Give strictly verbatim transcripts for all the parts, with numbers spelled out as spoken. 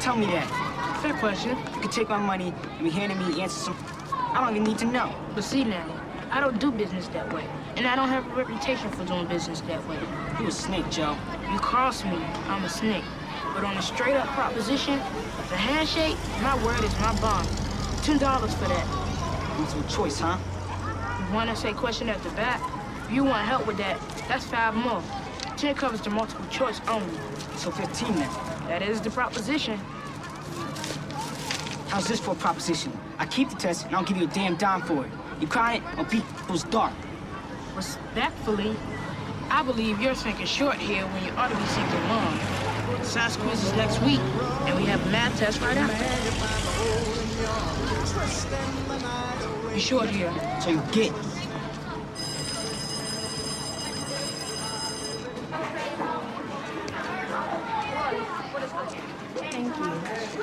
tell me that? Fair question. You can take my money and be handing me answers some I don't even need to know. But see now, I don't do business that way. And I don't have a reputation for doing business that way. You a snake, Joe. You cross me, I'm a snake. But on a straight-up proposition, the handshake, my word is my bond. Two dollars for that. Multiple choice, huh? You want to say question at the back? If you want help with that, that's five more. Ten covers the multiple choice only. So fifteen then. That is the proposition. How's this for a proposition? I keep the test and I'll give you a damn dime for it. You cry it or beat those dark. Respectfully, I believe you're thinking short here when you ought to be thinking long. Science quiz is next week, and we have a math test right after. You're short here. So you get. Thank you.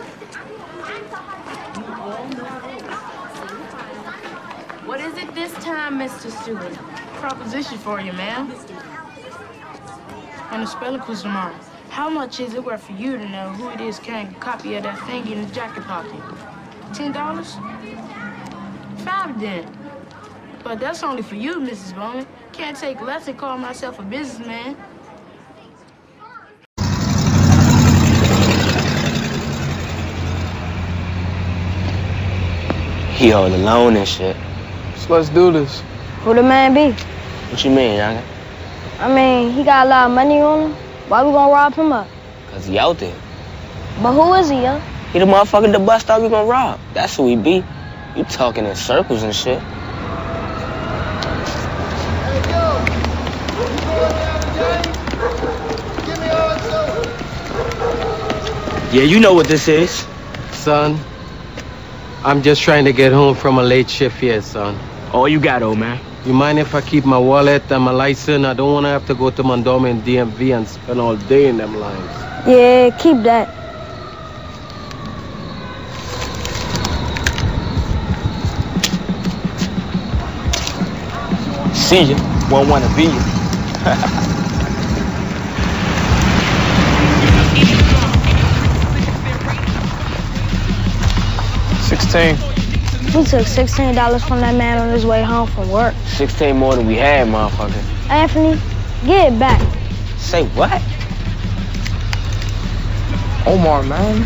What is it this time, Mister Stewart? Proposition for you, ma'am. On the spelling quiz tomorrow. How much is it worth for you to know who it is carrying a copy of that thing in his jacket pocket? Ten dollars? Five then. But that's only for you, Missus Bowman. Can't take less and call myself a businessman. He all alone and shit. So let's do this. Who the man be? What you mean, youngin? I mean, he got a lot of money on him. Why we gonna rob him up? Cause he out there. But who is he, yo? He the motherfucker at the bus stop we gonna rob. That's who he be. You talking in circles and shit. Yeah, you know what this is. Son, I'm just trying to get home from a late shift here, son. All you got, old man. You mind if I keep my wallet and my license? I don't want to have to go to Mondoma and D M V and spend all day in them lines. Yeah, keep that. See ya. Won't wanna be ya. Sixteen. He took sixteen dollars from that man on his way home from work. Sixteen more than we had, motherfucker. Anthony, get it back. Say what? Omar, man.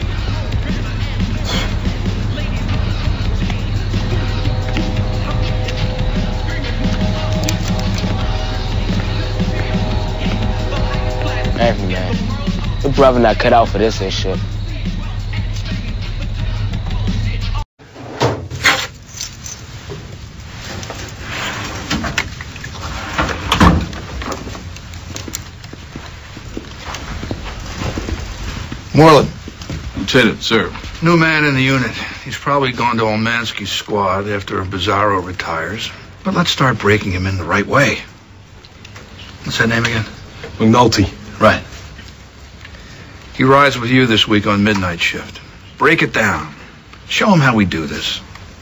Anthony, man. Your brother not cut out for this and shit. Moreland. Lieutenant, sir. New man in the unit. He's probably gone to Olmansky's squad after Bizarro retires. But let's start breaking him in the right way. What's that name again? McNulty. Right. He rides with you this week on midnight shift. Break it down. Show him how we do this.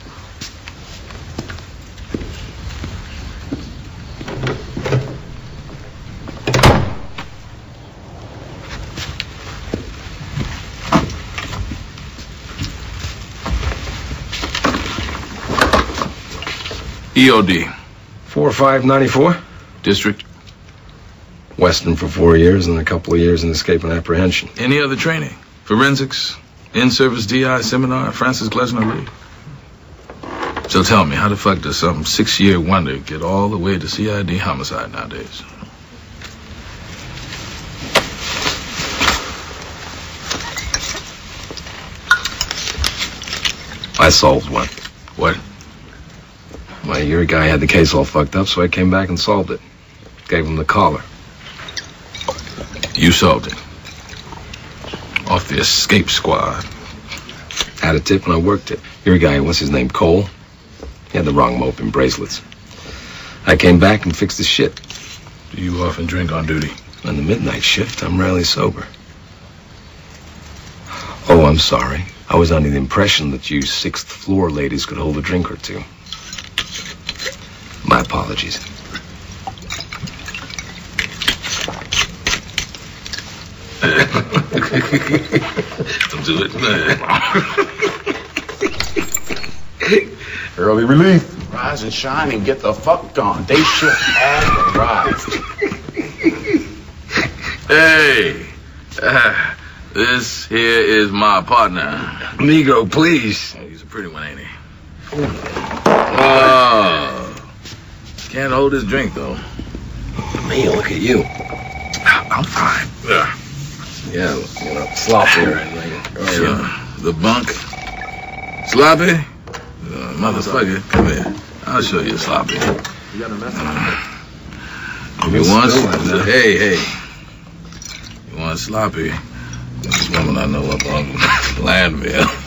E O D. four five ninety-four. District. Western for four years and a couple of years in escape and apprehension. Any other training? Forensics? In-service D I seminar? Francis Glesner Lee? So tell me, how the fuck does some six-year wonder get all the way to C I D homicide nowadays? I solved one. What? My your guy had the case all fucked up, so I came back and solved it. Gave him the collar. You solved it. Off the escape squad. Had a tip and I worked it. Your guy, what's his name, Cole? He had the wrong mope and bracelets. I came back and fixed the shit. Do you often drink on duty? On the midnight shift, I'm rarely sober. Oh, I'm sorry. I was under the impression that you sixth floor ladies could hold a drink or two. My apologies. Don't do it, man. Early relief. Rise and shine and get the fuck gone. Day shift has arrived. Hey, uh, this here is my partner. Amigo, please. Oh, he's a pretty one, ain't he? Oh. Can't hold his drink, though. Me, look at you. I'm fine. Yeah. Yeah, you know, sloppy or anything. Oh, yeah. The bunk. Sloppy? Uh, motherfucker, come here. I'll show you sloppy. You got a message? Uh, if you want, uh, hey, hey. You want sloppy? This woman I know up on Landville.